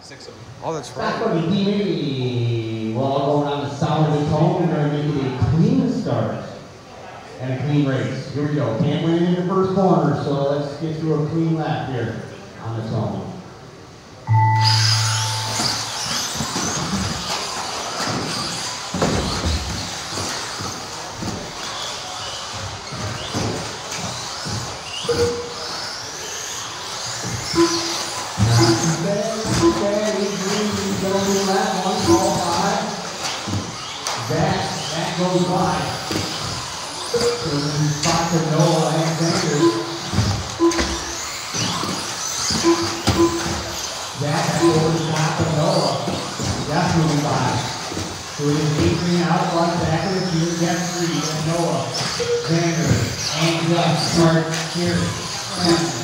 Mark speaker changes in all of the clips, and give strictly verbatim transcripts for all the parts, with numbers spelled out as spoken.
Speaker 1: Six of them.
Speaker 2: Oh, that's
Speaker 3: That's
Speaker 2: right.
Speaker 3: going to be maybe, well, I'll go around the sound of the tone. We're going to make it a clean start and a clean race. Here we go. Can't win in the first corner, so let's get through a clean lap here on the tone. Goes by. So we spot to Noah Alexander. That goes back to Noah. That's moving by. So it is Adrian out front, back of the field, Jeff three, and Noah, Xander, and Gus start here.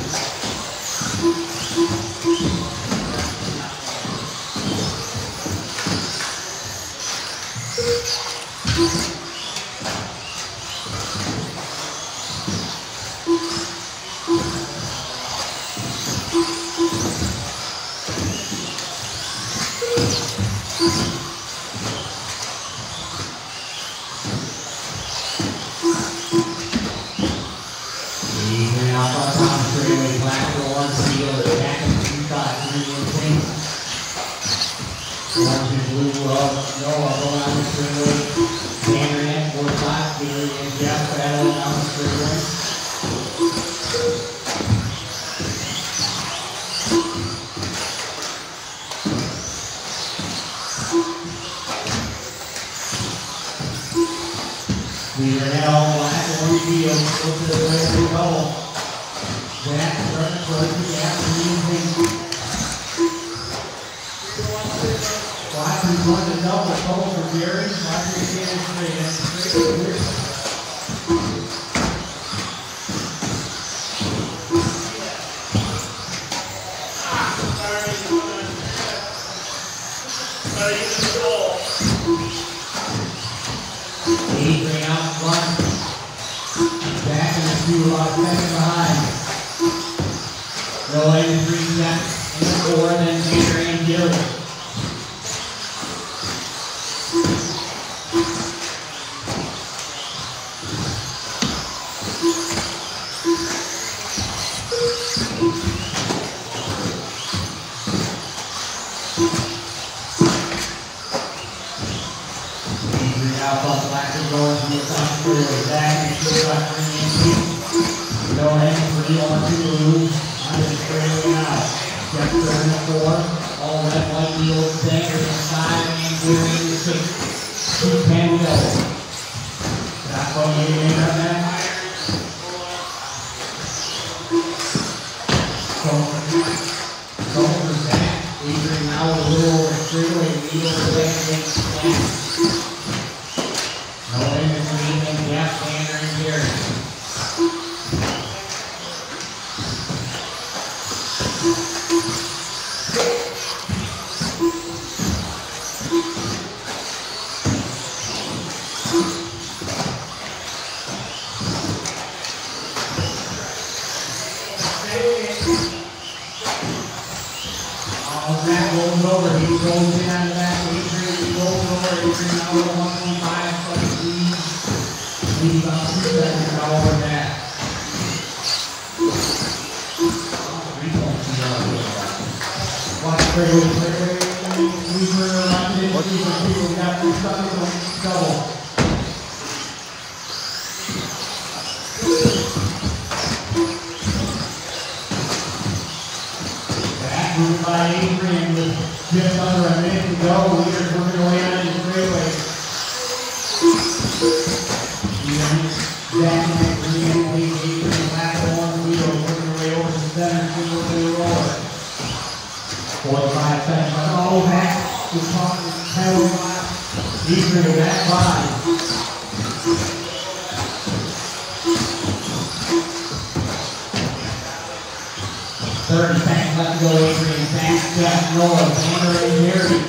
Speaker 3: thirty seconds left to go, Adrian. Thanks, Jeff, Noah, Xander, and Gary.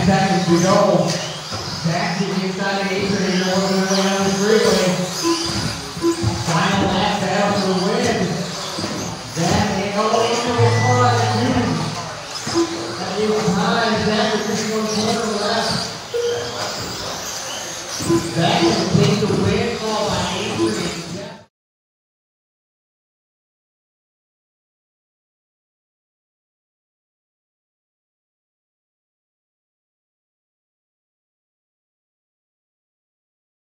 Speaker 3: Ten seconds to go. Back to the inside of the eighth grade. You're working their way down the freeway.